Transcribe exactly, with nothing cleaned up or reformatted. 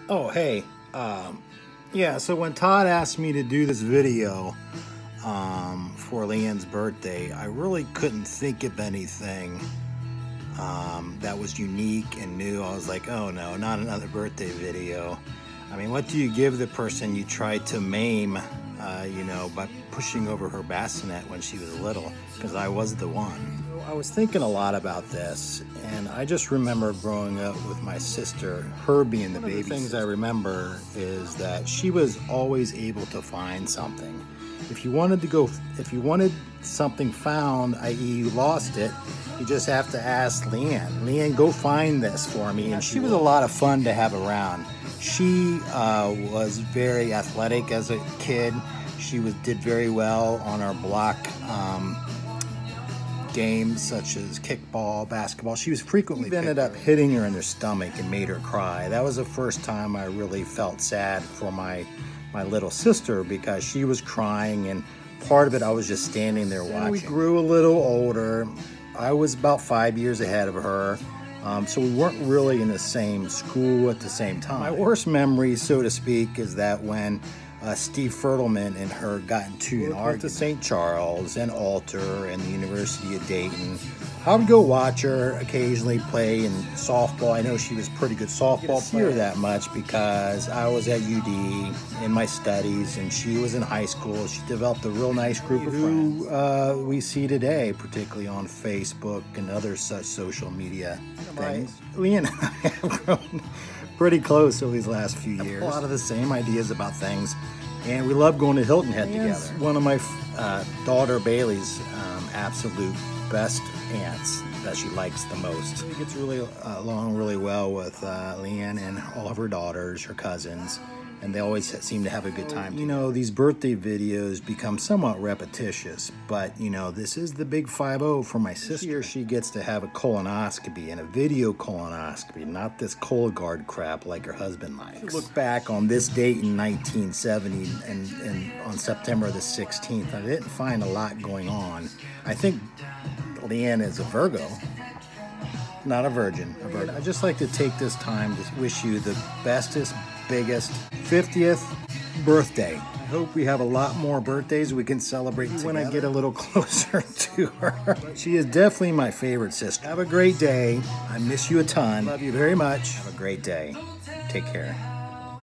Oh, hey. Um, yeah, so when Todd asked me to do this video um, for Leanne's birthday, I really couldn't think of anything um, that was unique and new. I was like, oh no, not another birthday video. I mean, what do you give the person you tried to maim, uh, you know, by pushing over her bassinet when she was little? Because I was the one. I was thinking a lot about this, and I just remember growing up with my sister, her being the baby. One of the things I remember is that she was always able to find something. If you wanted to go, if you wanted something found, that is you lost it, you just have to ask Leanne. Leanne, go find this for me. And she was a lot of fun to have around. She uh, was very athletic as a kid. She was did very well on our block um, games such as kickball, basketball. She was frequently ended up hitting her in the stomach and made her cry. That was the first time I really felt sad for my my little sister, because she was crying, and part of it I was just standing there watching. We grew a little older. I was about five years ahead of her. Um, so we weren't really in the same school at the same time. My worst memory, so to speak, is that when uh, Steve Fertelman and her got into an argument at Saint Charles and Alter and the University of Dayton. I would go watch her occasionally play in softball. I know she was pretty good softball player that much because I was at U D in my studies and she was in high school. She developed a real nice group of friends who uh, we see today, particularly on Facebook and other such social media things. Leanne and I have grown pretty close over these last few years. A lot of the same ideas about things, and we love going to Hilton Head together. One of my uh, daughter Bailey's um, absolute best aunts that she likes the most. She gets really uh, along really well with uh, Leanne and all of her daughters, her cousins, and they always seem to have a good time. You know, these birthday videos become somewhat repetitious, but you know, this is the big five oh for my sister. Here she gets to have a colonoscopy, and a video colonoscopy, not this Cologuard crap like her husband likes. Look back on this date in nineteen seventy and, and on September the sixteenth, I didn't find a lot going on. I think Leanne is a Virgo, not a virgin. A virgin. I'd just like to take this time to wish you the bestest, biggest fiftieth birthday. I hope we have a lot more birthdays we can celebrate together when I get a little closer to her. She is definitely my favorite sister. Have a great day. I miss you a ton. Love you very much. Have a great day. Take care.